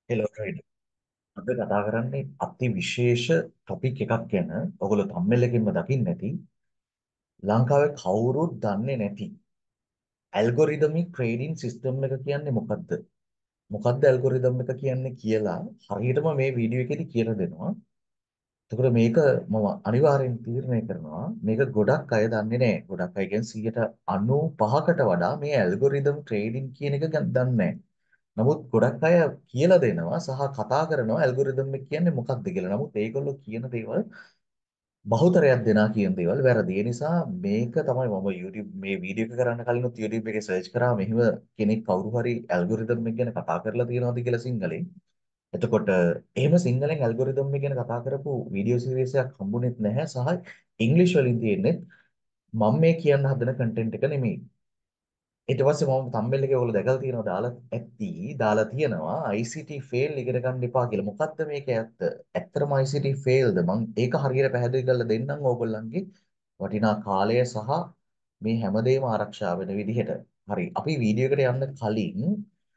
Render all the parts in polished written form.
Hello trader. අද කතා කරන්නේ අති විශේෂ ටොපික් එකක් ගැන. ඔයගොල්ලෝ thumbnail එකෙන්ම දකින්න ඇති. ලංකාවේ කවුරුත් දන්නේ නැති ඇල්ගොරිදමික් ට්‍රේඩින් සිස්ටම් එක කියන්නේ මොකක්ද? මොකක්ද ඇල්ගොරිදම් එක කියන්නේ කියලා හරියටම මේ වීඩියෝ එකේදී කියලා දෙනවා. එතකොට මේක මම අනිවාර්යෙන් තීරණය කරනවා මේක ගොඩක් අය දන්නේ නැහැ. ගොඩක් අය කියන්නේ 95%කට වඩා මේ ඇල්ගොරිදම් ට්‍රේඩින් කියන එක දන්නේ නැහැ. නමුත් ගොඩක් අය කියලා දෙනවා සහ කතා කරනවා ඇල්ගොරිදම් එක කියන්නේ මොකක්ද කියලා. නමුත් ඒගොල්ලෝ කියන දේවල් බහුතරයක් දෙනා කියන දේවල් වැරදි. ඒ නිසා මේක තමයි මම YouTube මේ වීඩියෝ එක කරන්න කලින් YouTube එකේ සර්ච් කරා මෙහිම කෙනෙක් කවුරු හරි ඇල්ගොරිදම් එක ගැන කතා කරලා තියෙනවද කියලා සිංහලෙන්. එතකොට එහෙම සිංහලෙන් ඇල්ගොරිදම් එක ගැන කතා කරපු වීඩියෝ සීරීස් එකක් හම්බුනේත් නැහැ සහ ඉංග්‍රීසි වලින් තියෙන්නේ මම මේ කියන්න හදන කන්ටෙන්ට් එක නෙමෙයි. ඊට පස්සේ මම thumbnail එකේ ඔයගොල්ලෝ දැකලා තියෙනවා දාලා තියෙනවා ICT fail ඉගෙන ගන්න එපා කියලා. මොකද්ද මේක ඇත්ත? ඇත්තටම ICT failද? මම ඒක හරියට පැහැදිලි කරලා දෙන්නම් ඕගොල්ලන්ගේ වටිනා කාලය සහ මේ හැමදේම ආරක්ෂා වෙන විදිහට. හරි. අපි වීඩියෝ එකට යන්න කලින්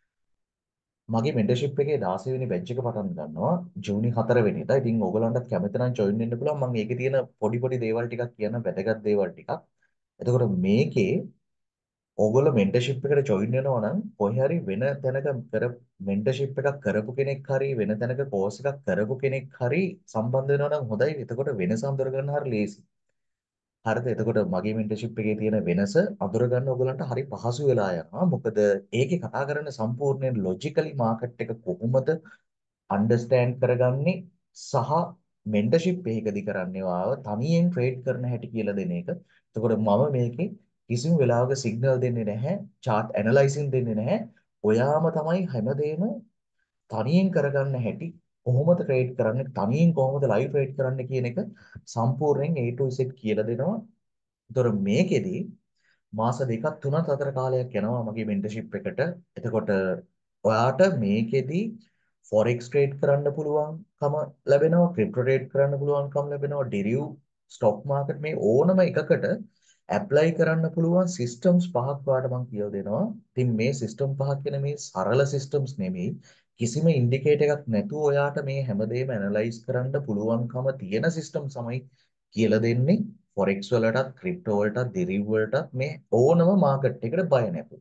මගේ මෙන්ටර්ෂිප් එකේ 16 වෙනි බැච් එක පටන් ගන්නවා ජූනි 4 වෙනිදා. ඉතින් ඕගොල්ලන්ටත් කැමති නම් ජොයින් වෙන්න පුළුවන්. මම ඒකේ තියෙන පොඩි පොඩි දේවල් ටිකක් කියන වැදගත් දේවල් ටිකක්. එතකොට මේකේ ඕගොල්ලෝ මෙන්ටර්ෂිප් එකට ජොයින් වෙනවා නම් කොහේ හරි වෙන තැනක මෙන්ටර්ෂිප් එකක් කරපු කෙනෙක් හරි වෙන තැනක කෝස් එකක් කරපු කෙනෙක් හරි සම්බන්ධ වෙනවා නම් හොඳයි. එතකොට වෙනස අඳුර ගන්න හරි ලේසි. හරිද? එතකොට මගේ මෙන්ටර්ෂිප් එකේ තියෙන වෙනස අඳුර ගන්න ඕගොල්ලන්ට හරි පහසු වෙලා යනවා. මොකද ඒකේ කතා කරන සම්පූර්ණයෙන් ලොජිකලි මාකට් එක කොහොමද අන්ඩර්ස්ටෑන්ඩ් කරගන්නේ සහ මෙන්ටර්ෂිප් එකකදී කරන්නේ වාව තනියෙන් ට්‍රේඩ් කරන හැටි කියලා දෙන එක. එතකොට මම මේකේ කිසිම වෙලාවක සිග්නල් දෙන්නේ නැහැ, chart analyzing දෙන්නේ නැහැ. ඔයාම තමයි හැමදේම තනියෙන් කරගන්න හැටි, කොහොමද ට්‍රේඩ් කරන්නේ, තනියෙන් කොහොමද ලයිව් ට්‍රේඩ් කරන්න කියන එක සම්පූර්ණයෙන් A to Z කියලා දෙනවා. ඒතර මේකෙදි මාස දෙකක් තුනක් අතර කාලයක් යනවා මගේ මෙන්ටර්ෂිප් එකට. එතකොට ඔයාට මේකෙදි forex trade කරන්න පුළුවන්කම ලැබෙනවා, crypto trade කරන්න පුළුවන්කම ලැබෙනවා, derivative stock market මේ ඕනම එකකට apply කරන්න පුළුවන් systems පහක් වාට මම කියලා දෙනවා. ඉතින් මේ system පහක් කියන මේ සරල systems නෙමෙයි. කිසිම ඉන්ඩිකේටර් එකක් නැතුව ඔයාට මේ හැමදේම ඇනලයිස් කරන්න පුළුවන්කම තියෙන system තමයි කියලා දෙන්නේ. forex වලටත් crypto වලටත් derivative වලටත් මේ ඕනම මාකට් එකකට බය නැතුව.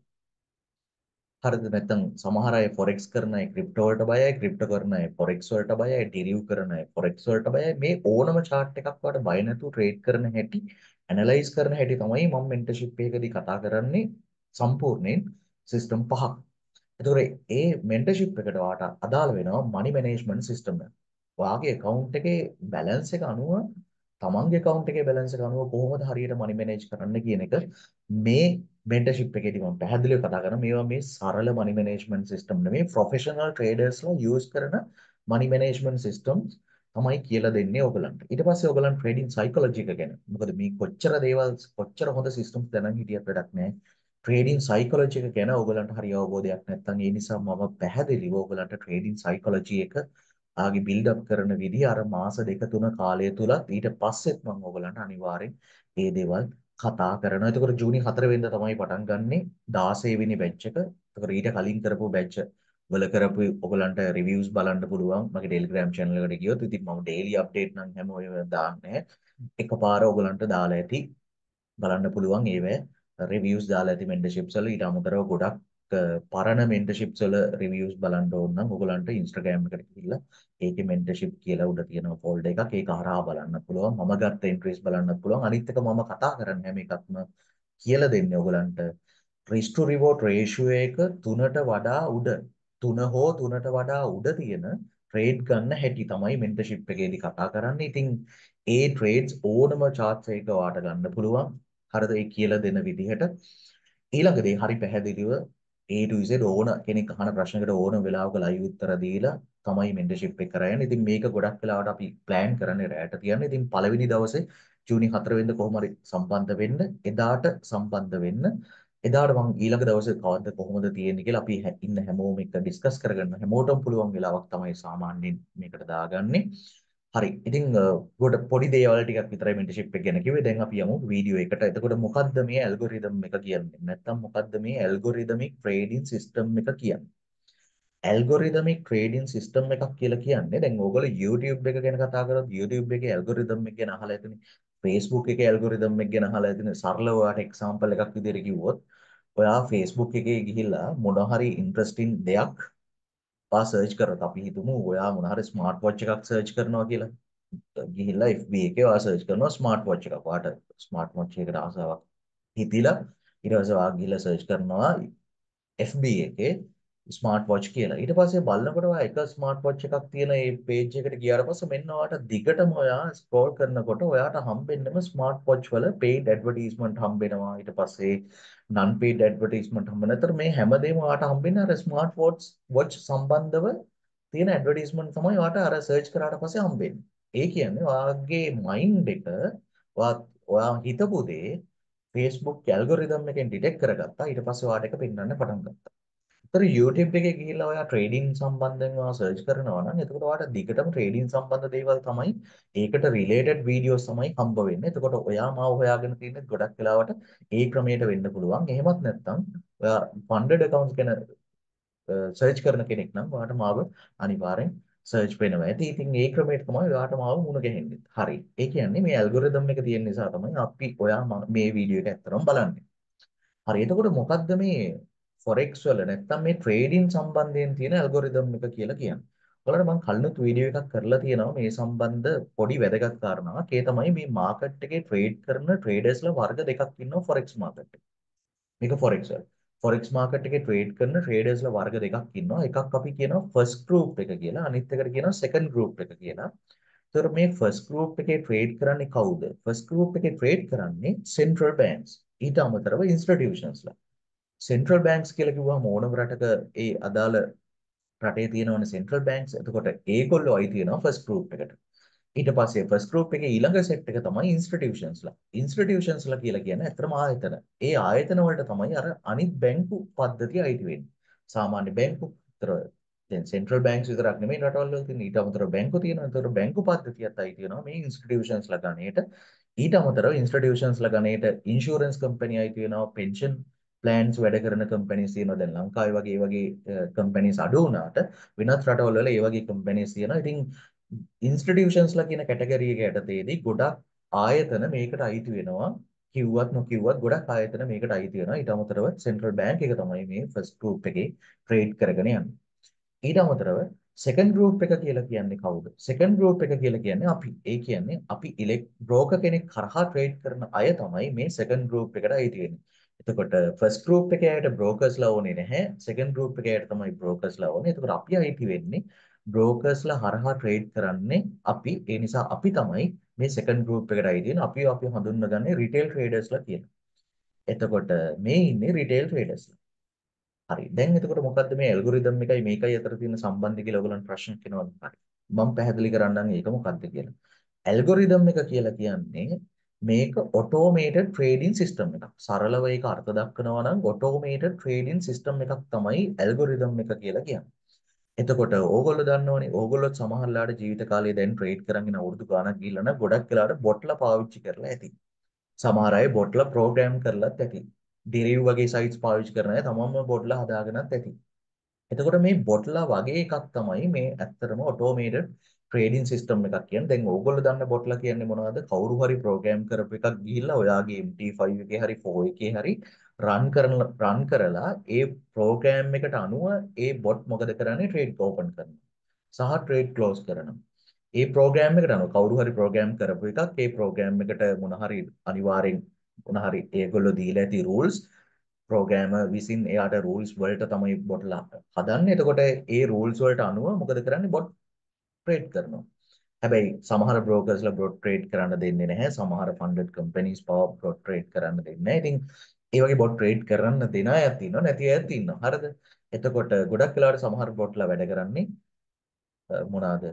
හරිද? නැත්නම් සමහර අය forex කරන අය crypto වලට බයයි, crypto කරන අය forex වලට බයයි, derivative කරන අය forex වලට බයයි. මේ ඕනම chart එකක් වලට බය නැතුව trade කරන හැටි, analyze කරන හැටි තමයි මම mentorship එකකදී කතා කරන්නේ සම්පූර්ණයෙන් system පහක්. එතකොට ඒ mentorship එකට වාට අදාළ වෙනවා money management system එක. ඔයාගේ account එකේ balance එක අනුව තමන්ගේ account එකේ balance එක අනුව කොහොමද හරියට money manage කරන්න කියන එක මේ mentorship එකේදී මම පැහැදිලිව කතා කරනවා. මේවා මේ සරල money management system නෙමෙයි professional traders ලා use කරන money management systems තමයි කියලා දෙන්නේ ඔයගලන්ට. ඊට පස්සේ ඔයගලන් trading psychology එක ගැන. මොකද මේ කොච්චර දේවල් කොච්චර හොඳ systems දැනන් හිටියත් වැඩක් නැහැ. ට්‍රේඩින් සයිකොලොජි එක ගැන ඔයගලන්ට හරි අවබෝධයක් නැත්නම් ඒ නිසා මම පැහැදිලිව ඔයගලන්ට ට්‍රේඩින් සයිකොලොජි එක ආගේ බිල්ඩ් අප් කරන විදිහ අර මාස දෙක තුන කාලය තුලත් ඊට පස්සෙත් මම ඔයගලන්ට අනිවාර්යෙන් මේ දේවල් කතා කරනවා. එතකොට ජූනි 4 වෙනිදා තමයි පටන් ගන්නෙ 16 වෙනි බැච් එක. එතකොට ඊට කලින් කරපු බැච් වල කරපු ඔයගලන්ට රිවිව්ස් බලන්න පුළුවන් මගේ Telegram channel එකට ගියොත්. ඉතින් මම daily update නම් හැම වෙලාවෙම දාන්නේ. එකපාර ඔයගලන්ට දාලා ඇති බලන්න පුළුවන් ඒවැ රිවිව්ස් දාලා ඇති මෙන්ටර්ෂිප්ස් වල ඊට අමතරව ගොඩක් පරණ මෙන්ටර්ෂිප්ස් වල රිවිව්ස් බලන්න ඕන නම් ඔයගලන්ට Instagram එකට ගිහිල්ලා ඒකේ මෙන්ටර්ෂිප් කියලා උඩ තියෙන ෆෝල්ඩර් එකක් ඒක හරහා බලන්න පුළුවන් මම ගත්ත එන්ට්‍රීස් බලන්නත් පුළුවන් අනිත් එක මම කතා කරන්නේ හැම එකක්ම කියලා දෙන්නේ ඔයගලන්ට risk to reward ratio එක 3ට වඩා උඩ 3 හෝ 3ට වඩා උඩ තියෙන ට්‍රේඩ් ගන්න හැටි තමයි මෙන්ටර්ෂිප් එකේදී කතා කරන්නේ. ඉතින් ඒ ට්‍රේඩ්ස් ඕනම charts එකක වාට ගන්න පුළුවන්. හරිද? ඒ කියලා දෙන විදිහට ඊළඟදී හරි පැහැදිලිව A to Z ඕන කෙනෙක් අහන ප්‍රශ්නකට ඕන වෙලාවක ලයිව් උත්තර දීලා තමයි මෙන්ටර්ෂිප් එක කරන්නේ. ඉතින් මේක ගොඩක් වෙලාවට අපි ප්ලෑන් කරන්නේ රැට තියන්නේ. ඉතින් පළවෙනි දවසේ ජූනි 4 වෙනිදා කොහොම හරි සම්බන්ධ වෙන්න, එදාට සම්බන්ධ වෙන්න. එදාට මම ඊළඟ දවසේ කවද්ද කොහොමද තියෙන්නේ කියලා අපි ඉන්න හැමෝම එක්ක ඩිස්කස් කරගන්න. හැමෝටම පුළුවන් වෙලාවක් තමයි සාමාන්‍යයෙන් මේකට දාගන්නේ. හරි. ඉතින් ගොඩ පොඩි දේවල් ටිකක් විතරයි මෙන්ටර්ෂිප් එක ගැන කිව්වේ. දැන් අපි යමු වීඩියෝ එකට. එතකොට මොකද්ද මේ ඇල්ගොරිතම් එක කියන්නේ? නැත්තම් මොකද්ද මේ ඇල්ගොරිතමික් ට්‍රේඩින් සිස්ටම් එක කියන්නේ? ඇල්ගොරිදමික් ට්‍රේඩින් සිස්ටම් එකක් කියලා කියන්නේ දැන් ඕගොල්ලෝ YouTube එක ගැන කතා කරොත් YouTube එකේ ඇල්ගොරිදම් එක ගැන අහලා ඇතිනේ. Facebook එකේ ඇල්ගොරිදම් එක ගැන අහලා ඇතිනේ. සරලව ඔයාලට එක්සැම්පල් එකක් විදිහට කිව්වොත් ඔයා Facebook එකේ ගිහිල්ලා මොන හරි ඉන්ටරෙස්ටිං දෙයක් ඔයා සර්ච් කරොත් අපි හිතමු ඔයා මොන හරි ස්මාර්ට් වොච් එකක් සර්ච් කරනවා කියලා. ගිහිල්ලා FB එකේ ඔයා සර්ච් කරනවා ස්මාර්ට් වොච් එකක්. ඔයාට ස්මාර්ට් වොච් එකකට ආසාවක් හිතිලා ඊට පස්සේ ඔයා ගිහිල්ලා සර්ච් කරනවා FB එකේ ස්මාර්ට් වොච් කියලා. ඊට පස්සේ බලනකොට ඔයා එක ස්මාර්ට් වොච් එකක් තියෙන මේ පේජ් එකට ගියාට පස්සේ මෙන්න ඔයාට දිගටම ඔයා ස්ක්‍රෝල් කරනකොට ඔයාට හම්බෙන්නම ස්මාර්ට් වොච් වල paid advertisement හම්බෙනවා. ඊට පස්සේ non paid advertisement හම්බෙනවා. ඒතර මේ හැමදේම ඔයාට හම්බෙන්නේ අර ස්මාර්ට් වොච් සම්බන්ධව තියෙන ඇඩ්වර්ටයිස්මන්ට් තමයි ඔයාට අර සර්ච් කරාට පස්සේ හම්බෙන්නේ. ඒ කියන්නේ ඔයාගේ මයින්ඩ් එක ඔයා හිතපු දේ Facebook ඇල්ගොරිතම් එකෙන් ඩිටෙක්ට් කරගත්තා. ඊට පස්සේ ඔයාට ඒක පෙන්වන්න පටන් ගත්තා. ඒතර YouTube එකේ ගිහිල්ලා ඔයා ට්‍රේඩින් සම්බන්ධයෙන් ඔයා සර්ච් කරනවා නම් එතකොට ඔයාට දිගටම ට්‍රේඩින් සම්බන්ධ දේවල් තමයි ඒකට රිලේටඩ් වීඩියෝස් තමයි හම්බ වෙන්නේ. එතකොට ඔයා මාව හොයාගෙන තියෙන ගොඩක් වෙලාවට ඒ ක්‍රමයට වෙන්න පුළුවන්. එහෙමත් නැත්නම් ඔයා ෆන්ඩඩ් accounts ගැන සර්ච් කරන කෙනෙක් නම් ඔයාට මාව අනිවාර්යෙන් සර්ච් වෙනවා. ඉතින් ඒ ක්‍රමයට තමයි ඔයාට මාව මුණ ගැහෙන්නේ. හරි. ඒ කියන්නේ මේ ඇල්ගොරිතම් එක තියෙන නිසා තමයි අපි ඔයා මේ වීඩියෝ එක ඇත්තටම බලන්නේ. හරි. එතකොට මොකද්ද මේ forex වල නැත්තම් මේ ට්‍රේඩින් සම්බන්ධයෙන් තියෙන ඇල්ගොරිතම් එක කියලා කියන්නේ. ඔයාලට මම කලිනුත් වීඩියෝ එකක් කරලා තියෙනවා මේ සම්බන්ධ පොඩි වැදගත් කාරණාවක්. ඒ තමයි මේ මාකට් එකේ ට්‍රේඩ් කරන ට්‍රේඩර්ස්ලා වර්ග දෙකක් ඉන්නවා forex මාකට් එකේ. මේක forex වල. forex මාකට් එකේ ට්‍රේඩ් කරන ට්‍රේඩර්ස්ලා වර්ග දෙකක් ඉන්නවා. එකක් අපි කියනවා first group එක කියලා. අනිත් එකට කියනවා second group එක කියලා. ඒතර මේ first group එකේ ට්‍රේඩ් කරන්නේ කවුද? first group එකේ ට්‍රේඩ් කරන්නේ central banks. ඊට අමතරව institutionsලා. central banks කියලා කිව්වම ඕනම රටක ඒ අදාළ රටේ තියෙනවනේ central banks. එතකොට ඒගොල්ලෝ අයිති වෙනවා first group එකට. ඊට පස්සේ ෆස්ට් ගෲප් එකේ ඊළඟ සෙට් එක තමයි ඉන්ස්ටිටියුෂන්ස්ලා. ඉන්ස්ටිටියුෂන්ස්ලා කියලා කියන්නේ ඇත්තටම ආයතන. ඒ ආයතන වලට තමයි අර අනිත් බැංකු පද්ධතිය අයිති වෙන්නේ. සාමාන්‍ය බැංකු විතර දැන් සෙන්ට්‍රල් බැංක්ස් විතරක් නෙමෙයි රටවල් වල තියෙන ඊට අමතරව බැංකු තියෙනවා. ඒතකොට බැංකු පද්ධතියත් අයිති වෙනවා මේ ඉන්ස්ටිටියුෂන්ස්ලා ගණේට. ඊට අමතරව ඉන්ස්ටිටියුෂන්ස්ලා ගණේට ඉන්ෂුරන්ස් කම්පැනි අයිති වෙනවා. පෙන්ෂන් ප්ලෑන්ස් වැඩ කරන කම්පැනිස් තියෙනවා. දැන් ලංකාවේ වගේ කම්පැනිස් අඩු වුණාට වෙනත් රටවල් වල ඒ වගේ කම්පැනිස් තියෙනවා. ඉතින් ඉන්ස්ටිටියුෂන්ස්ලා කියන කැටගරි එක යටතේදී ගොඩක් ආයතන මේකට අයිති වෙනවා. කිව්වත් නොකිව්වත් ගොඩක් ආයතන මේකට අයිති වෙනවා. ඊට අමතරව සෙන්ට්‍රල් බැංක් එක තමයි මේ ෆස්ට් ගෲප් එකේ ට්‍රේඩ් කරගෙන යන්නේ. ඊට අමතරව සෙකන්ඩ් ගෲප් එක කියලා කියන්නේ කවුද? සෙකන්ඩ් ගෲප් එක කියලා කියන්නේ අපි. ඒ කියන්නේ අපි බ්‍රෝකර් කෙනෙක් කරහා ට්‍රේඩ් කරන අය තමයි මේ සෙකන්ඩ් ගෲප් එකට අයිති වෙන්නේ. එතකොට ෆස්ට් ගෲප් එකේ අයට බ්‍රෝකර්ස්ලා ඕනේ නැහැ. සෙකන්ඩ් ගෲප් එකේ අයට තමයි බ්‍රෝකර්ස්ලා ඕනේ. එතකොට අපි අයිති වෙන්නේ බ්‍රෝකර්ස්ලා හරහා ට්‍රේඩ් කරන්නේ අපි. ඒ නිසා අපි තමයි මේ සෙකන්ඩ් ගෲප් එකට අයිති වෙන්නේ. අපි හඳුන්වගන්නේ රිටේල් ට්‍රේඩර්ස්ලා කියලා. එතකොට මේ ඉන්නේ රිටේල් ට්‍රේඩර්ස්ලා. හරි. දැන් එතකොට මොකද්ද මේ ඇල්ගොරිතම් එකයි මේකයි අතර තියෙන සම්බන්ධය කියලා ඔයගලන්ට ප්‍රශ්න කෙනවද? හරි. මම පැහැදිලි කරන්නම් ඒක මොකද්ද කියලා. ඇල්ගොරිතම් එක කියලා කියන්නේ මේක ඔටෝමේටඩ් ට්‍රේඩින් සිස්ටම් එකක්. සරලව ඒක අර්ථ දක්වනවා නම් ඔටෝමේටඩ් ට්‍රේඩින් සිස්ටම් එකක් තමයි ඇල්ගොරිතම් එක කියලා කියන්නේ. එතකොට ඕගොල්ලෝ දන්නවනේ ඕගොල්ලොත් සමහරලාට ජීවිත කාලේ දැන් ට්‍රේඩ් කරගෙන අවුරුදු ගාණක් ගිහිල්ලා නම් ගොඩක් වෙලාවට බොට්ලා පාවිච්චි කරලා ඇති. සමහර අය බොට්ලා ප්‍රෝග්‍රෑම් කරලත් ඇති. ඩිරිව් වගේ සයිට්ස් පාවිච්චි කරන අය තමන්ම බොට්ලා හදාගෙනත් ඇති. එතකොට මේ බොට්ලා වගේ එකක් තමයි මේ ඇත්තටම ඔටෝමේටඩ් ට්‍රේඩින් සිස්ටම් එකක් කියන්නේ. දැන් ඕගොල්ලෝ දන්න බොට්ලා කියන්නේ මොනවද? කවුරු හරි ප්‍රෝග්‍රෑම් කරපු එකක් ගිහිල්ලා ඔයාගේ MT5 එකේ හරි 4 එකේ හරි රන් කරලා ඒ ප්‍රෝග්‍රෑම් එකට අනුව ඒ බොට් මොකද කරන්නේ? ට්‍රේඩ් ඕපන් කරනවා. සහ ට්‍රේඩ් ක්ලෝස් කරනවා. ඒ ප්‍රෝග්‍රෑම් එකට අනුව කවුරු හරි ප්‍රෝග්‍රෑම් කරපු එකක් ඒ ප්‍රෝග්‍රෑම් එකට මොන හරි අනිවාර්යෙන් මොන හරි ඒගොල්ලෝ දීලා ඇති rules ප්‍රෝග්‍රෑමර් විසින් එයාට rules වලට තමයි බොට්ලා හදන්නේ. එතකොට ඒ rules වලට අනුව මොකද කරන්නේ? බොට් ට්‍රේඩ් කරනවා. හැබැයි සමහර බ්‍රෝකර්ස්ලා බොට් ට්‍රේඩ් කරන්න දෙන්නේ නැහැ. සමහර ෆන්ඩඩ් කම්පැනිස් පව බොට් ට්‍රේඩ් කරන්න දෙන්නේ නැහැ. ඉතින් ඒ වගේ බොට් ට්‍රේඩ් කරන්න දෙන අයත් ඉන්නවා නැති අයත් ඉන්නවා. හරිද? එතකොට ගොඩක් වෙලාවට සමහර බොට්ලා වැඩ කරන්නේ මොනවාද?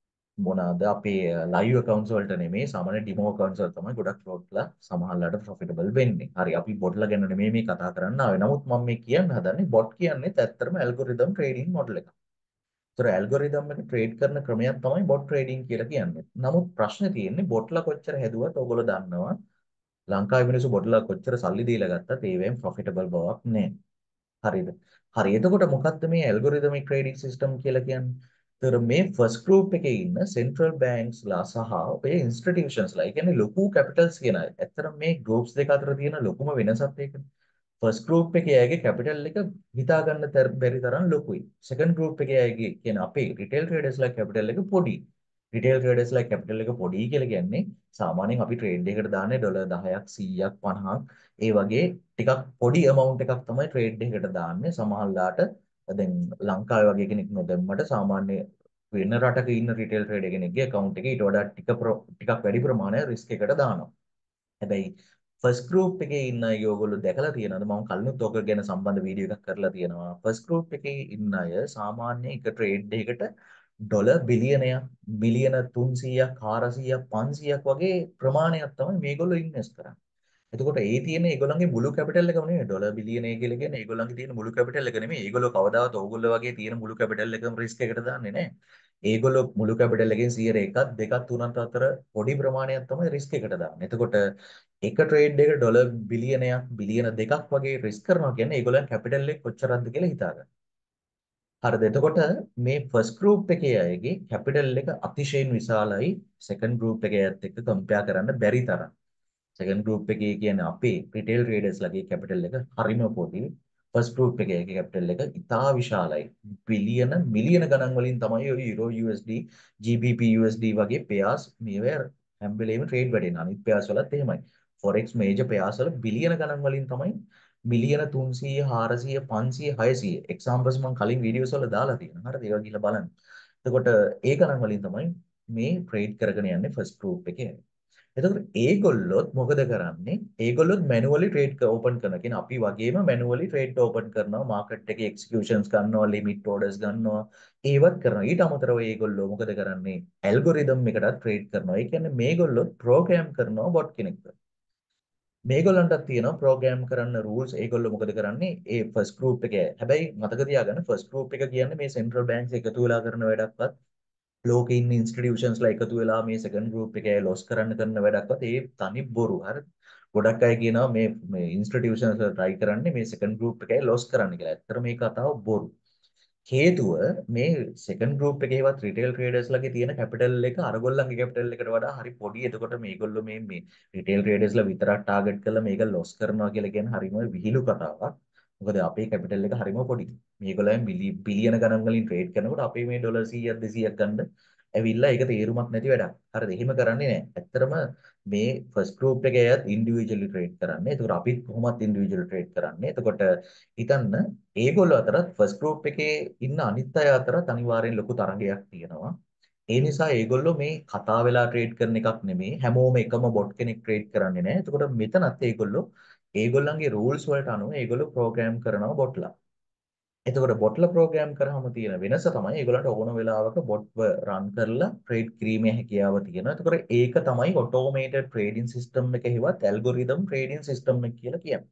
අපේ ලයිව් accounts වලට නෙමෙයි සාමාන්‍ය ඩිමෝ accounts වල තමයි ගොඩක් බොට්ලා සමහරලාට profitable වෙන්නේ. හරි අපි බොට්ලා ගැන නෙමෙයි මේ කතා කරන්න ආවේ. නමුත් මම මේ කියන්න හදන්නේ බොට් කියන්නේ ඇත්තටම algorithm trading model එකක්. ඒතර algorithm එක ට්‍රේඩ් කරන ක්‍රමයක් තමයි බොට් trading කියලා කියන්නේ. නමුත් ප්‍රශ්නේ තියෙන්නේ බොට්ලා කොච්චර හැදුවත් ඔයගොල්ලෝ දන්නවා ලංකාවේ මිනිස්සු බොට්ලා කොච්චර සල්ලි දීලා ගත්තත් ඒවෙන් profitable බවක් නැහැ. හරිද? හරි. එතකොට මොකක්ද මේ ඇල්ගොරිතමික් ට්‍රේඩින් සිස්ටම් කියලා කියන්නේ? ඒතර මේ ෆස්ට් ගෲප් එකේ ඉන්න සෙන්ට්‍රල් බැංක්ස්ලා සහ ඔය ඉන්ස්ටිටියුෂන්ස්ලා, ඒ කියන්නේ ලොකු කැපිටල්ස් කියන අය. ඇත්තටම මේ ගෲප්ස් දෙක අතර තියෙන ලොකුම වෙනසත් ඒකනේ. ෆස්ට් ගෲප් එකේ අයගේ කැපිටල් එක හිතා ගන්න බැරි තරම් ලොකුයි. සෙකන්ඩ් ගෲප් එකේ අයගේ කියන අපේ රිටේල් ට්‍රේඩර්ස්ලා කැපිටල් එක පොඩි. රිටේල් ට්‍රේඩර්ස්ලා කැපිටල් එක පොඩි කියලා කියන්නේ සාමාන්‍යයෙන් අපි ට්‍රේඩ් එකකට දාන්නේ ඩොලර් 10ක් 100ක් 50ක් ඒ වගේ ටිකක් පොඩි amount එකක් තමයි ට්‍රේඩ් එකකට දාන්නේ. සමහරලාට දැන් ලංකාවේ වගේ කෙනෙක් නොදැම්මට සාමාන්‍ය වෙන රටක ඉන්න රිටේල් ට්‍රේඩර් කෙනෙක්ගේ account එකේ ඊට වඩා ටිකක් වැඩි ප්‍රමාණයක් රිස්ක් එකට දානවා. හැබැයි ෆස්ට් ගෲප් එකේ ඉන්න අය ඔයගොල්ලෝ දැකලා තියෙනවද? මම කලිනුත් ඔක ගැන සම්බන්ධ වීඩියෝ එකක් කරලා තියෙනවා. ෆස්ට් ගෲප් එකේ ඉන්න අය සාමාන්‍ය එක ට්‍රේඩ් එකකට ඩොලර් බිලියනයක්, බිලියන 300ක්, 400ක්, 500ක් වගේ ප්‍රමාණයක් තමයි මේගොල්ලෝ ඉන්වෙස්ට් කරන්නේ. එතකොට ඒ තියෙන ඒගොල්ලන්ගේ මුළු කැපිටල් එකම නෙමෙයි ඩොලර් බිලියනය කියලා කියන්නේ ඒගොල්ලන්ගේ තියෙන මුළු කැපිටල් එක නෙමෙයි. ඒගොල්ලෝ කවදාවත් ඕගොල්ලෝ වගේ තියෙන මුළු කැපිටල් එකම රිස්ක් එකට දාන්නේ නැහැ. ඒගොල්ලෝ මුළු කැපිටල් එකෙන් 100 එකක් දෙකක් තුනක් අතර පොඩි ප්‍රමාණයක් තමයි රිස්ක් එකට දාන්නේ. එතකොට එක ට්‍රේඩ් එක ඩොලර් බිලියනයක් බිලියන දෙකක් වගේ රිස්ක් කරනවා කියන්නේ ඒගොල්ලන් කැපිටල් එක කොච්චරක්ද කියලා හිතාගන්න. හරිද? එතකොට මේ ෆස්ට් ගෲප් එකේ අයගේ කැපිටල් එක අතිශයින් විශාලයි සෙකන්ඩ් ගෲප් එකේ අයත් එක්ක කම්පෙයාර් කරන්න බැරි තරම්. සෙකන්ඩ් ගෲප් එකේ කියන්නේ අපේ රිටේල් ට්‍රේඩර්ස්ලාගේ කැපිටල් එක හරිම පොඩි. ෆස්ට් ගෲප් එකේ කැපිටල් එක ඉතා විශාලයි. බිලියන මිලියන ගණන් වලින් තමයි ඔය යුරෝ USD, GBP USD වගේ පෙයාස් මේවා හැම වෙලේම ට්‍රේඩ් වෙන්නේ. අනිත් පෙයාස් වලත් එහෙමයි. Forex මේජර් පෙයාස් වල බිලියන ගණන් වලින් තමයි මිලියන 300, 400, 500, 600 එක්සැම්පල්ස් මම කලින් වීඩියෝස් වල දාලා තියෙනවා. හරිද? ඒක ගිහලා බලන්න. එතකොට ඒ ගණන් වලින් තමයි මේ ට්‍රේඩ් කරගෙන යන්නේ ෆස්ට් ගෲප් එකේ. එතකොට ඒගොල්ලොත් මොකද කරන්නේ? ඒගොල්ලොත් මැනුවලි ට්‍රේඩ් ඕපන් කරනවා. කියන්නේ අපි වගේම මැනුවලි ට්‍රේඩ් ඕපන් කරනවා. මාකට් එකේ එක්සිකියුෂන්ස් ගන්නවා, ලිමිට් ඕඩර්ස් ගන්නවා. ඒවත් කරනවා. ඊට අමතරව ඒගොල්ලෝ මොකද කරන්නේ? ඇල්ගොරිතම් එකකට ට්‍රේඩ් කරනවා. ඒ කියන්නේ මේගොල්ලොත් ප්‍රෝග්‍රෑම් කරනවා බොට් කෙනෙක්ට. මේගොල්ලන්ටත් තියෙනවා ප්‍රෝග්‍රෑම් කරන්න රූල්ස්. ඒගොල්ලෝ මොකද කරන්නේ? ඒ ෆස්ට් ගෲප් එකේ. හැබැයි මතක තියාගන්න ෆස්ට් ගෲප් එක කියන්නේ මේ සෙන්ට්‍රල් බැංක්ස් එකතු වෙලා කරන වැඩක්වත් ලෝකේ ඉන්න ඉන්ස්ටිටියුෂන්ස්ලා එකතු වෙලා මේ සෙකන්ඩ් ගෲප් එකේ ලොස් කරන්න කරන වැඩක්වත් ඒ තනි බොරු. හරි. ගොඩක් අය කියනවා මේ ඉන්ස්ටිටියුෂන්ස් වල try කරන්නේ මේ සෙකන්ඩ් ගෲප් එකේ ලොස් කරන්න කියලා. ඇත්තට මේ කතාව බොරු. හේතුව මේ සෙකන්ඩ් ගෲප් එකේවත් රිටේල් ට්‍රේඩර්ස්ලාගේ තියෙන කැපිටල් එක අරගොල්ලන්ගේ කැපිටල් එකට වඩා හරි පොඩි. එතකොට මේගොල්ලෝ මේ රිටේල් ට්‍රේඩර්ස්ලා විතරක් ටාගට් කරලා මේක ලොස් කරනවා කියලා කියන්නේ හරිම විහිළු කතාවක්. මොකද අපේ කැපිටල් එක හරිම පොඩි. මේගොල්ලන් බිලියන ගණන් වලින් ට්‍රේඩ් කරනකොට අපේ මේ ඩොලර් 100ක් 200ක් ගන්න ඇවිල්ලා ඒක තේරුමක් නැති වැඩක්. හරිද? එහෙම කරන්නේ නැහැ. ඇත්තටම මේ ෆස්ට් ගෲප් එකේ අයත් ඉන්ඩිවිජුවලි ට්‍රේඩ් කරන්නේ. ඒකට අපිත් කොහොමත් ඉන්ඩිවිජුවලි ට්‍රේඩ් කරන්නේ. එතකොට හිතන්න ඒගොල්ලෝ අතරත් ෆස්ට් ගෲප් එකේ ඉන්න අනිත් අය අතරත් අනිවාර්යෙන් ලොකු තරගයක් තියෙනවා. ඒ නිසා ඒගොල්ලෝ මේ කතා වෙලා ට්‍රේඩ් කරන එකක් නෙමෙයි. හැමෝම එකම බොට් කෙනෙක් ට්‍රේඩ් කරන්නේ නැහැ. එතකොට මෙතනත් ඒගොල්ලෝ ඒගොල්ලන්ගේ රූල්ස් වලට අනුව ඒගොල්ලෝ ප්‍රෝග්‍රෑම් කරනවා බොට්ලා. එතකොට බොට්ලා ප්‍රෝග්‍රෑම් කරාම තියෙන වෙනස තමයි ඒගොල්ලන්ට ඕන වෙලාවක බොට්ව රන් කරලා ට්‍රේඩ් කිරීමේ හැකියාව තියෙනවා. එතකොට ඒක තමයි ඔටෝමේටඩ් ට්‍රේඩින් සිස්ටම් එක හෙවත් ඇල්ගොරිතම් ට්‍රේඩින් සිස්ටම් එක කියලා කියන්නේ.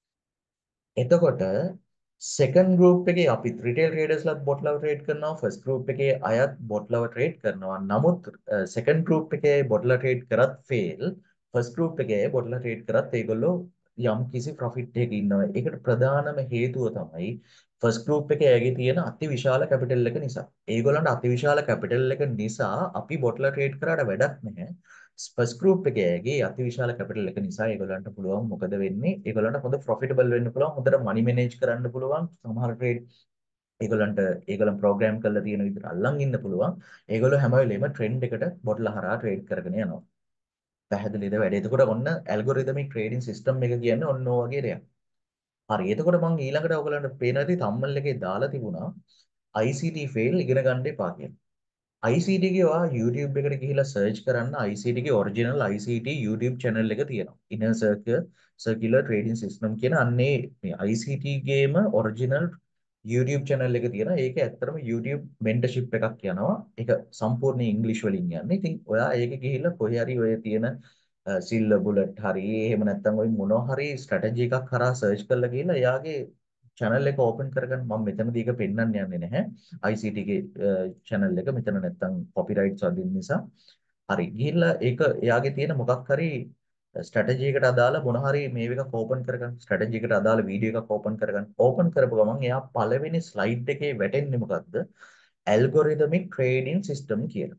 එතකොට සෙකන්ඩ් ගෲප් එකේ අපි රිටේල් ට්‍රේඩර්ස්ලාත් බොට්ලව ට්‍රේඩ් කරනවා ෆස්ට් ගෲප් එකේ අයත් බොට්ලව ට්‍රේඩ් කරනවා. නමුත් සෙකන්ඩ් ගෲප් එකේ බොට්ලා ට්‍රේඩ් කරත් ෆේල් ෆස්ට් ගෲප් එකේ බොට්ලා ට්‍රේඩ් කරත් ඒගොල්ලෝ යම් කිසි ප්‍රොෆිට් එකක ඉන්නවා. ඒකට ප්‍රධානම හේතුව තමයි ෆස්ට් ගෲප් එකේ ඇගේ තියෙන අතිවිශාල කැපිටල් එක නිසා. ඒගොල්ලන්ට අතිවිශාල කැපිටල් එක නිසා අපි බොට්ලා ට්‍රේඩ් කරාට වැඩක් නැහැ. ෆස්ට් ගෲප් එකේගේ අතිවිශාල කැපිටල් එක නිසා ඒගොල්ලන්ට පුළුවන් මොකද වෙන්නේ? ඒගොල්ලන්ට හොඳ ප්‍රොෆිටබල් වෙන්න පුළුවන්. හොඳට මනි මැනේජ් කරන්න පුළුවන්. සමහර ට්‍රේඩ් ඒගොල්ලන් ප්‍රෝග්‍රෑම් කරලා තියෙන විදිහට අල්ලන් ඉන්න පුළුවන්. ඒගොල්ලෝ හැම වෙලේම ට්‍රෙන්ඩ් එකට බොට්ලා හරහා ට්‍රේඩ් කරගෙන යනවා. පැහැදිලිද වැඩේ? එතකොට ඔන්න ඇල්ගොරිතමික් ට්‍රේඩින් සිස්ටම් එක කියන්නේ ඔන්න ඔය වගේ දෙයක්. හරි. එතකොට මම ඊළඟට ඔයගලන්ට පේන ඇති තම්මල් එකේ දාලා තිබුණා ICT fail ඉගෙන ගන්න එපා කියලා. ICT ගේ ඔයා YouTube එකට ගිහිලා සර්ච් කරන්න ICT ගේ ඔරිජිනල් ICT YouTube channel එක තියෙනවා. Inner Circular Trading System කියන අන්නේ මේ ICT ගේම ඔරිජිනල් YouTube channel එක තියෙනවා. ඒක ඇත්තටම YouTube mentorship එකක් යනවා. ඒක සම්පූර්ණ ඉංග්‍රීසි වලින් යන්නේ. ඉතින් ඔයා ඒක ගිහිල්ලා කොහේ හරි ඔය තියෙන සිල්ල බුලට් හරි එහෙම නැත්නම් ඔය මොනවා හරි ස්ට්‍රැටජි එකක් කරා සර්ච් කරලා ගිහිල්ලා එයාගේ channel එක open කරගන්න. මම මෙතනදී ඒක පෙන්වන්න යන්නේ නැහැ. ICT ගේ channel එක මෙතන නැත්තම් copyrights වදින නිසා. හරි. ගිහිල්ලා ඒක එයාගේ තියෙන මොකක් හරි ස්ට්‍රැටජි එකට අදාළ මොන හරි මේව එකක් ඕපන් කරගන්න. ස්ට්‍රැටජි එකට අදාළ වීඩියෝ එකක් ඕපන් කරගන්න. ඕපන් කරපු ගමන් එයා පළවෙනි ස්ලයිඩ් එකේ වැටෙන්නේ මොකද්ද? ඇල්ගොරිදමික් ට්‍රේඩින් සිස්ටම් කියලා.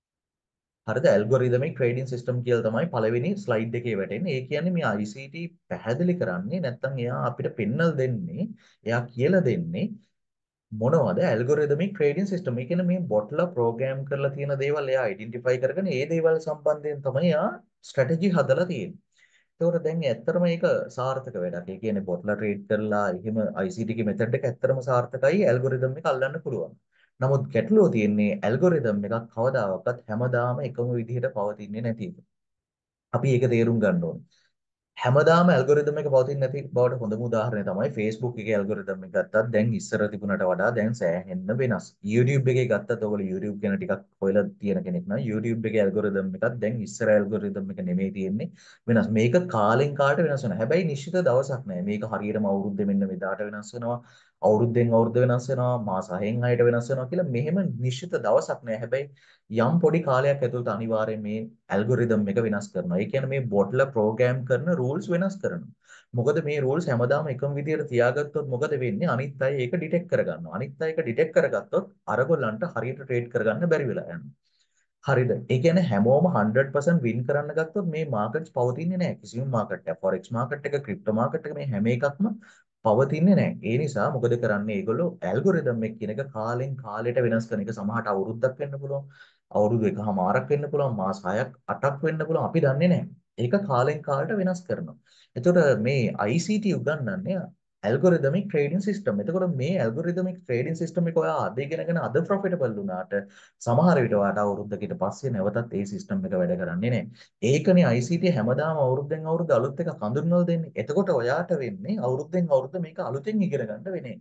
හරිද? ඇල්ගොරිදමික් ට්‍රේඩින් සිස්ටම් කියලා තමයි පළවෙනි ස්ලයිඩ් එකේ වැටෙන්නේ. ඒ කියන්නේ මේ ICT පැහැදිලි කරන්නේ නැත්නම් එයා අපිට පෙන්වලා දෙන්නේ, එයා කියලා දෙන්නේ මොනවද ඇල්ගොරිදමික් ට්‍රේඩින් සිස්ටම්. ඒ කියන්නේ මේ බොට්ලා ප්‍රෝග්‍රෑම් කරලා තියෙන දේවල් එයා අයිඩෙන්ටිෆයි කරගෙන ඒ දේවල් සම්බන්ධයෙන් තමයි එයා ස්ට්‍රැටජි හදලා තියෙන්නේ. ඒතකොට දැන් ඇත්තටම ඒක සාර්ථක වැඩක්. ඒ කියන්නේ බොට්ලා ට්‍රේඩ් කරලා එහෙම ICT ගේ මෙතඩ් එක ඇත්තටම සාර්ථකයි ඇල්ගොරිදම් එක අල්ලන්න පුළුවන්. නමුත් ගැටලුව තියෙන්නේ ඇල්ගොරිදම් එකක් කවදාකවත් හැමදාම එකම විදිහට පවතින්නේ නැති එක. අපි ඒක තේරුම් ගන්න ඕනේ. හැමදාම ඇල්ගොරිදම් එක පවතින්නේ නැති බවට හොඳම උදාහරණය තමයි Facebook එකේ ඇල්ගොරිදම් එක ගත්තත් දැන් ඉස්සර තිබුණට වඩා දැන් සෑහෙන්න වෙනස්. YouTube එකේ ගත්තත් ඔයගොල්ලෝ YouTube ගැන ටිකක් හොයලා තියෙන කෙනෙක් නම් YouTube එකේ ඇල්ගොරිදම් එකත් දැන් ඉස්සර ඇල්ගොරිදම් එක නෙමෙයි තියෙන්නේ වෙනස්. මේක කාලෙන් කාලට වෙනස් වෙනවා. හැබැයි නිශ්චිත දවසක් නැහැ. මේක හරියටම අවුරුද්දේ මෙන්න මෙදාට වෙනස් වෙනවා. අවුරුද්දෙන් අවුරුද්ද වෙනස් වෙනවා. මාස 6න් 6ට වෙනස් වෙනවා කියලා මෙහෙම නිශ්චිත දවසක් නැහැ. හැබැයි යම් පොඩි කාලයක් ඇතුළත අනිවාර්යයෙන් මේ ඇල්ගොරිදම් එක වෙනස් කරනවා. ඒ කියන්නේ මේ බොට්ලා ප්‍රෝග්‍රෑම් කරන රූල්ස් වෙනස් කරනවා. මොකද මේ රූල්ස් හැමදාම එකම විදිහට තියාගත්තොත් මොකද වෙන්නේ? අනිත් අය ඒක ඩිටෙක්ට් කරගන්නවා. අනිත් අය ඒක ඩිටෙක්ට් කරගත්තොත් අරගොල්ලන්ට හරියට ට්‍රේඩ් කරගන්න බැරි වෙලා යනවා. හරිද? ඒ කියන්නේ හැමෝම 100% වින් කරන්න ගත්තොත් මේ මාකට්ස් පවතින්නේ නැහැ. කිසිම මාකට් එකක්, forex මාකට් එක, ක්‍රිප්ටෝ මාකට් එක මේ හැම එකක්ම පවතින්නේ නැහැ. ඒ නිසා මොකද කරන්නේ? ඒගොල්ලෝ ඇල්ගොරිදම් එක කියන එක කාලෙන් කාලයට වෙනස් කරන එක සමහරට අවුරුද්දක් වෙන්න පුළුවන්. අවුරුදු එකහමාරක් වෙන්න පුළුවන්. මාස 6ක් 8ක් වෙන්න පුළුවන්. අපි දන්නේ නැහැ. ඒක කාලෙන් කාලට වෙනස් කරනවා. එතකොට මේ ICT උගන්වන්නේ ඇල්ගොරිදමික් ට්‍රේඩින් සිස්ටම්. එතකොට මේ ඇල්ගොරිදමික් ට්‍රේඩින් සිස්ටම් එක ඔයා අද ඉගෙනගෙන අද ප්‍රොෆිටබල් වුණාට සමහර විට ඔයාට අවුරුද්දකට පස්සේ නැවතත් ඒ සිස්ටම් එක වැඩ කරන්නේ නැහැ. ඒකනේ ICT හැමදාම අවුරුද්දෙන් අවුරුද්ද අලුත් එකක් හඳුන්වලා දෙන්නේ. එතකොට ඔයාට වෙන්නේ අවුරුද්දෙන් අවුරුද්ද මේක අලුතෙන් ඉගෙන ගන්න වෙන්නේ.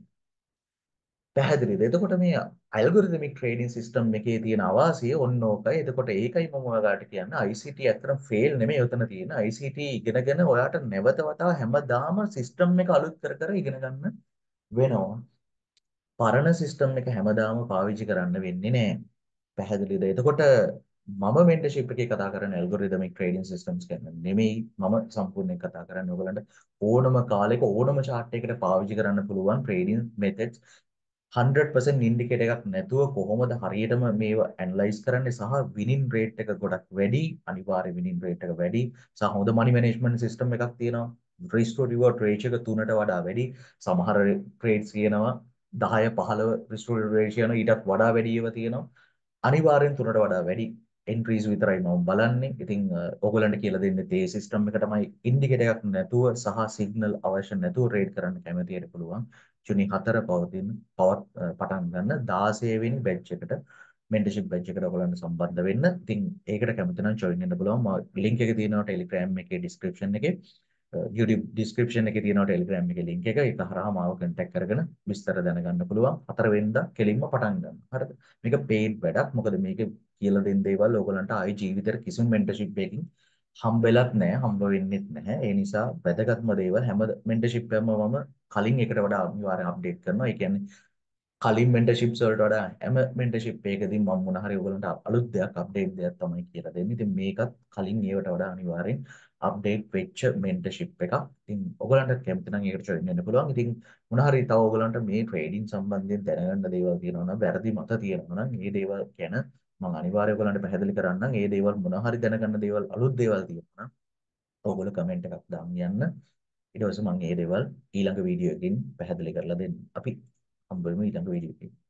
පැහැදිලිද? එතකොට මේ ඇල්ගොරිදමික් ට්‍රේඩින් සිස්ටම් එකේ තියෙන අවාසිය ඔන්න ඕකයි. එතකොට ඒකයි මම ඔයාලට කියන්නේ ICT ඇත්තටම ෆේල් නෙමෙයි උතන තියෙන. ICT ඉගෙනගෙන ඔයාට නැවත වතාව හැමදාම සිස්ටම් එක අලුත් කර කර ඉගෙන ගන්න වෙනවා. පරණ සිස්ටම් එක හැමදාම පාවිච්චි කරන්න වෙන්නේ නැහැ. පැහැදිලිද? එතකොට මම මෙන්ටර්ෂිප් එකේ කතා කරන්නේ ඇල්ගොරිදමික් ට්‍රේඩින් සිස්ටම්ස් ගැන නෙමෙයි. මම සම්පූර්ණයෙන් කතා කරන්නේ ඔයගලන්ට ඕනම කාලයක ඕනම chart එකකට පාවිච්චි කරන්න පුළුවන් ට්‍රේඩින් මෙතඩ්ස් 100% ඉන්ඩිකේටර් එකක් නැතුව කොහොමද හරියටම මේව ඇනලයිස් කරන්නේ සහ විනින් රේට් එක ගොඩක් වැඩි අනිවාර්ය විනින් රේට් එක වැඩි සහ හොඳ මනි මැනේජ්මන්ට් සිස්ටම් එකක් තියෙනවා රිස්ක් ටු රිවෝඩ් රේෂියෝ එක 3ට වඩා වැඩි සමහර ට්‍රේඩ්ස් කියනවා 10 15 රිස්ක් ටු රේෂියෝ යන ඊටත් වඩා වැඩි ඒවා තියෙනවා අනිවාර්යෙන් 3ට වඩා වැඩි එන්ට්‍රීස් විතරයි මම බලන්නේ. ඉතින් ඕගලන්ට කියලා දෙන්නේ තේ සිස්ටම් එක තමයි ඉන්ඩිකේටර් එකක් නැතුව සහ සිග්නල් අවශ්‍ය නැතුව රේඩ් කරන්න කැමතියට පුළුවන්. ජුනි 4 පටන් ගන්න 16 වෙනි බැච් එකට මෙන්ටර්ෂිප් බැච් එකට ඔයගලන්ට සම්බන්ධ වෙන්න. ඉතින් ඒකට කැමති නම් ජොයින් වෙන්න පුළුවන්. ලින්ක් එක තියෙනවා Telegram එකේ description එකේ. YouTube description එකේ තියෙනවා Telegram එකේ link එක. ඒක හරහා මාව contact කරගෙන විස්තර දැනගන්න පුළුවන්. 4 වෙනිදා කෙලින්ම පටන් ගන්න. හරිද? මේක paid වැඩක්. මොකද මේක කියලා දෙන දේවල් ඕගලන්ට ආයි ජීවිතේට කිසිම mentorship එකකින් හම්බෙලත් නැහැ, හම්බ වෙන්නෙත් නැහැ. ඒ නිසා වැදගත්ම දේවල් හැම mentorship එකම මම කලින් එකට වඩා අනිවාර්යෙන් අප්ඩේට් කරනවා. ඒ කියන්නේ කලින් මෙන්ටර්ෂිප්ස් වලට වඩා හැම මෙන්ටර්ෂිප් එකකදී මම මොන හරි ඔයගලන්ට අලුත් දෙයක් අප්ඩේට් දෙයක් තමයි කියලා දෙන්නේ. ඉතින් මේකත් කලින් ඒවට වඩා අනිවාර්යෙන් අප්ඩේට් වෙච්ච මෙන්ටර්ෂිප් එකක්. ඉතින් ඔයගලන්ට කැමති නම් ඒකට ජොයින් වෙන්න පුළුවන්. ඉතින් මොන හරි තව ඔයගලන්ට මේ ට්‍රේඩින් සම්බන්ධයෙන් දැනගන්න දේවල් තියෙනවා නම් වැරදි මත තියෙනවා නම් මේ දේවල් ගැන මම අනිවාර්යයෙන් ඔයගලන්ට පැහැදිලි කරන්නම්. මේ දේවල් මොන හරි දැනගන්න දේවල් අලුත් දේවල් තියෙනවා නම් ඔයගොල්ලෝ කමෙන්ට් එකක් දාන්න යන්න. ඊට පස්සේ මම මේ දේවල් ඊළඟ වීඩියෝ එකකින් පැහැදිලි කරලා දෙන්න. අපි හම්බ වෙමු ඊළඟ වීඩියෝ එකකින්.